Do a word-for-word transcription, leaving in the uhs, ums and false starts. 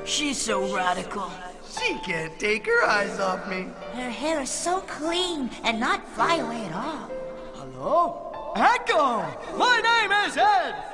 She's so radical. She can't take her eyes off me. Her hair is so clean and not fly away at all. Hello? Echo! My name is Ed!